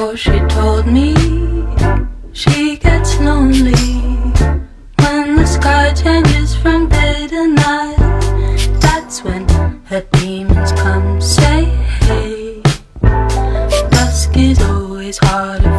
Oh, she told me she gets lonely when the sky changes from day to night. That's when her demons come say hey. Dusk is always harder